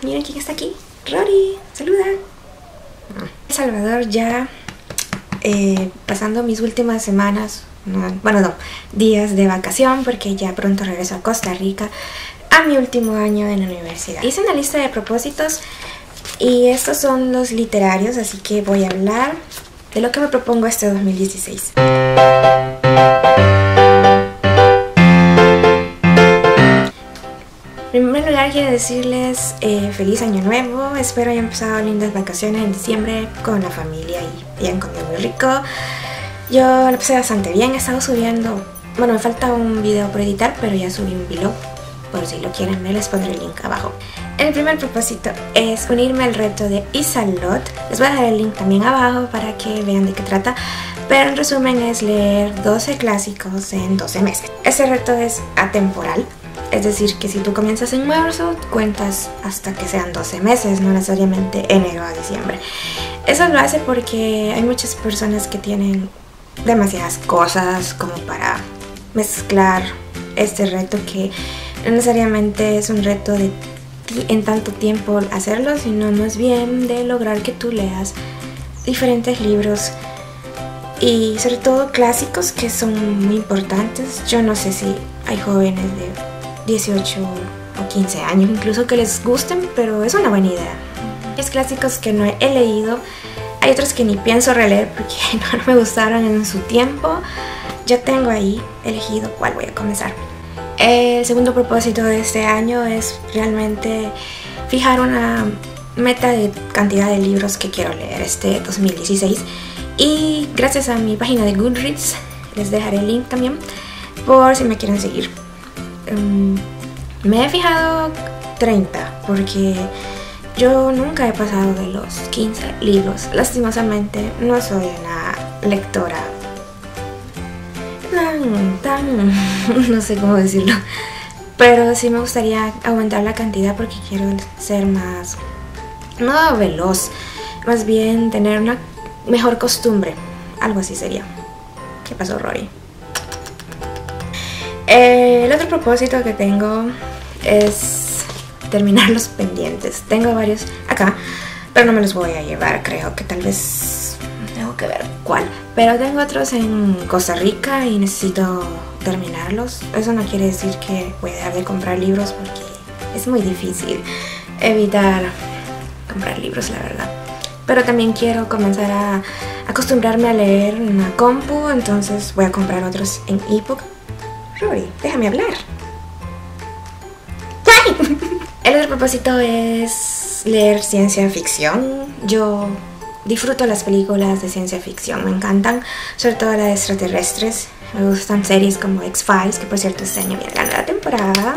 miren quién está aquí. Rory, saluda. El Salvador ya pasando mis últimas semanas, días de vacación, porque ya pronto regreso a Costa Rica a mi último año en la universidad. Hice una lista de propósitos y estos son los literarios, así que voy a hablar de lo que me propongo este 2016. En primer lugar quiero decirles feliz año nuevo, espero hayan pasado lindas vacaciones en diciemembre con la familia y hayan comido muy rico. Yo lo pasé bastante bien, he estado subiendo, me falta un video por editar, pero ya subí un vlog, por si lo quieren ver les pondré el link abajo. El primer propósito es unirme al reto de Isalot, les voy a dejar el link también abajo para que vean de qué trata, pero en resumen es leer 12 clásicos en 12 meses. Este reto es atemporal. Es decir, que si tú comienzas en marzo, cuentas hasta que sean 12 meses, no necesariamente enero a diciembre. Eso lo hace porque hay muchas personas que tienen demasiadas cosas como para mezclar este reto, que no necesariamente es un reto de en tanto tiempo hacerlo, sino más bien de lograr que tú leas diferentes libros y sobre todo clásicos que son muy importantes. Yo no sé si hay jóvenes de 18 o 15 años incluso que les gusten, pero es una buena idea. Hay clásicos que no he leído, hay otros que ni pienso releer porque no me gustaron en su tiempo. Ya tengo ahí elegido cuál voy a comenzar. El segundo propósito de este año es realmente fijar una meta de cantidad de libros que quiero leer este 2016, y gracias a mi página de Goodreads les dejaré el link también por si me quieren seguir. Me he fijado 30 porque yo nunca he pasado de los 15 libros. Lastimosamente no soy una lectora tan no sé cómo decirlo, pero sí me gustaría aumentar la cantidad porque quiero ser más, no veloz, más bien tener una mejor costumbre, algo así sería. ¿Qué pasó, Rory? El otro propósito que tengo es terminar los pendientes. Tengo varios acá, pero no me los voy a llevar, creo que tal vez tengo que ver cuál. Pero tengo otros en Costa Rica y necesito terminarlos. Eso no quiere decir que voy a dejar de comprar libros porque es muy difícil evitar comprar libros, la verdad. Pero también quiero comenzar a acostumbrarme a leer en una compu, entonces voy a comprar otros en ebook. Rory, déjame hablar. El otro propósito es leer ciencia ficción. Yo disfruto las películas de ciencia ficción, me encantan, sobre todo las de extraterrestres. Me gustan series como X-Files, que por cierto este año viene la nueva temporada.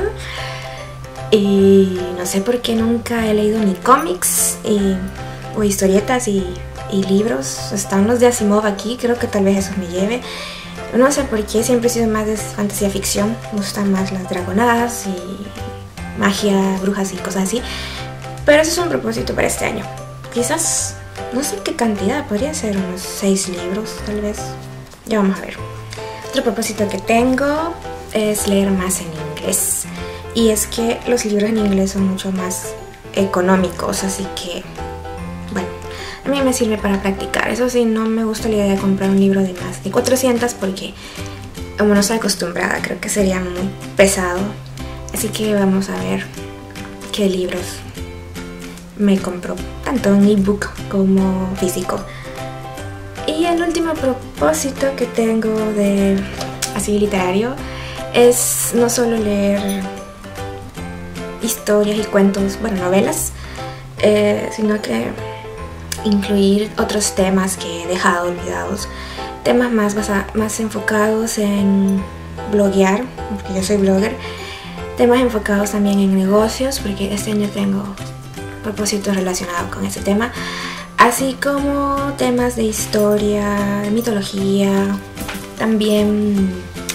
Y no sé por qué nunca he leído ni cómics o historietas y libros. Están los de Asimov aquí, creo que tal vez eso me lleve. No sé por qué, siempre he sido más de fantasía ficción, me gustan más las dragonadas y magia, brujas y cosas así. Pero eso es un propósito para este año. Quizás, no sé qué cantidad, podría ser unos 6 libros tal vez. Ya vamos a ver. Otro propósito que tengo es leer más en inglés. Y es que los libros en inglés son mucho más económicos, así que, bueno, a mí me sirve para practicar. Eso sí, no me gusta la idea de comprar un libro de más de 400 porque como no estoy acostumbrada, creo que sería muy pesado. Así que vamos a ver qué libros me compro, tanto en ebook como físico. Y el último propósito que tengo de así literario es no solo leer historias y cuentos, novelas, sino que incluir otros temas que he dejado olvidados, temas más enfocados en bloguear, porque yo soy blogger, temas enfocados también en negocios, porque este año tengo propósitos relacionados con ese tema, así como temas de historia, de mitología, también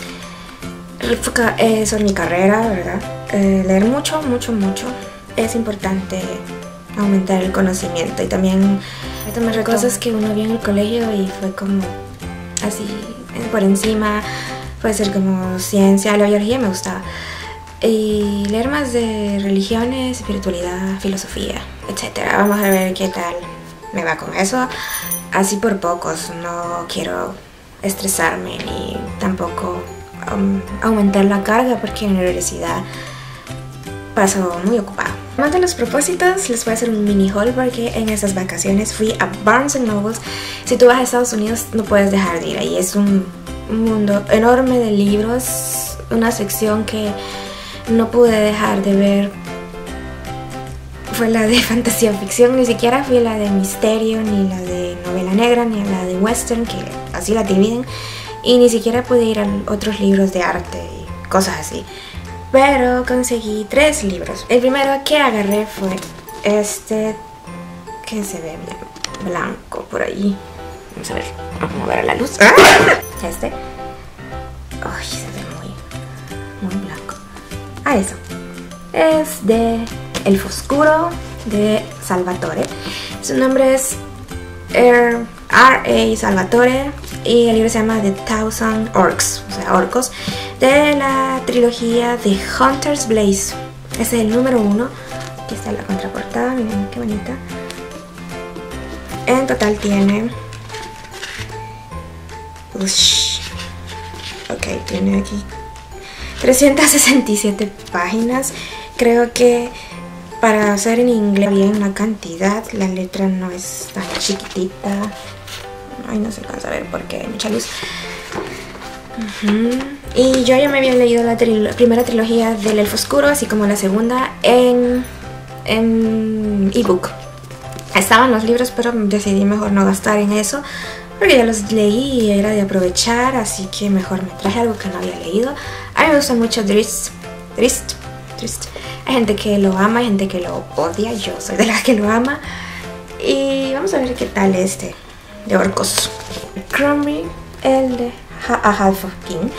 sobre mi carrera, ¿verdad? Leer mucho es importante, aumentar el conocimiento y también tomar cosas que uno vio en el colegio y fue como así por encima. Puede ser como ciencia, la biología me gustaba, y leer más de religiones, espiritualidad, filosofía, etc. Vamos a ver qué tal me va con eso. Así por pocos, no quiero estresarme ni tampoco aumentar la carga porque en la universidad paso muy ocupada. Además de los propósitos, les voy a hacer un mini haul porque en estas vacaciones fui a Barnes & Noble. Si tú vas a Estados Unidos no puedes dejar de ir ahí, es un mundo enorme de libros, una sección que no pude dejar de ver fue la de fantasía ficción, ni siquiera fue la de misterio, ni la de novela negra, ni la de western, que así la dividen, y ni siquiera pude ir a otros libros de arte y cosas así. Pero conseguí 3 libros. El primero que agarré fue este, que se ve bien blanco por ahí. Vamos a ver, vamos a mover la luz. Este. Ay, se ve muy blanco. Eso. Es de Elfo Oscuro de Salvatore. Su nombre es R.A. Salvatore y el libro se llama The Thousand Orcs, o sea, orcos, de la trilogía de Hunter's Blaze. Este es el número 1. Aquí está la contraportada, miren qué bonita. En total tiene... ok, tiene aquí 367 páginas. Creo que para hacer en inglés bien la cantidad, la letra no es tan chiquitita. Ay, no se alcanza a ver porque hay mucha luz. Y yo ya me había leído la primera trilogía del Elfo Oscuro, así como la segunda en ebook. Estaban los libros, pero decidí mejor no gastar en eso porque ya los leí y era de aprovechar, así que mejor me traje algo que no había leído. A mí me gusta mucho Drizzt. Hay gente que lo ama, hay gente que lo odia, yo soy de las que lo ama. Y vamos a ver qué tal este de orcos. Crumby, el de Halfling.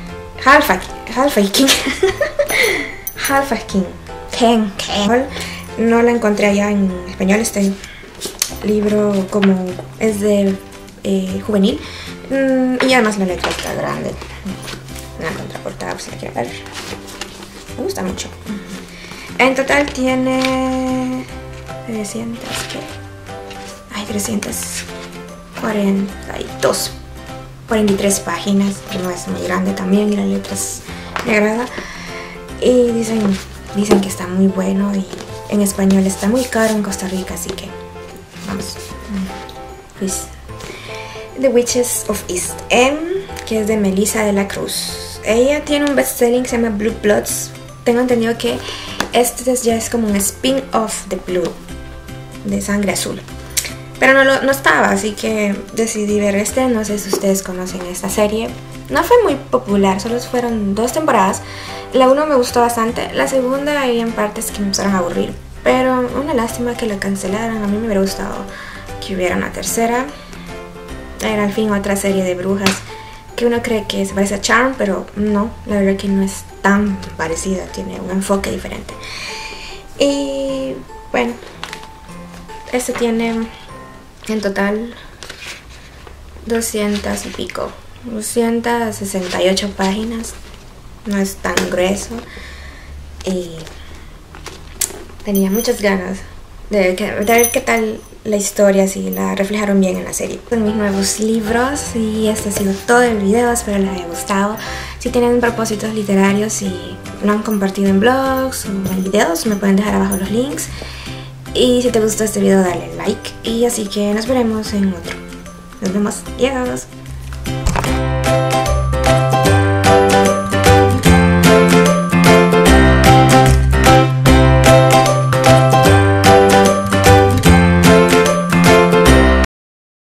No la encontré allá en español. Este libro como es de juvenil, y además la letra está grande. Una contraportada, pues si la quiero ver. Me gusta mucho. En total tiene 43 páginas. No es muy grande también y la letra me agrada. Y dicen que está muy bueno y en español está muy caro en Costa Rica, así que vamos. Pues, The Witches of East End, que es de Melissa de la Cruz. Ella tiene un bestselling que se llama Blue Bloods. Tengo entendido que este ya es como un spin-off de Blue, de Sangre Azul. Pero no estaba, así que decidí ver este. No sé si ustedes conocen esta serie. No fue muy popular, solo fueron 2 temporadas. La 1 me gustó bastante, la segunda hay en partes que me empezaron a aburrir. Pero una lástima que la cancelaran, a mí me hubiera gustado que hubiera una tercera. Era al fin otra serie de brujas que uno cree que se parece a Charm, pero no, la verdad que no es tan parecida, tiene un enfoque diferente. Y bueno, este tiene en total 268 páginas, no es tan grueso y tenía muchas ganas de ver qué tal la historia, si la reflejaron bien en la serie. Con mis nuevos libros, y este ha sido todo el video, espero les haya gustado. Si tienen propósitos literarios y lo han compartido en blogs o en videos, me pueden dejar abajo los links. Y si te gustó este video dale like, y así que nos veremos en otro. Nos vemos, adiós.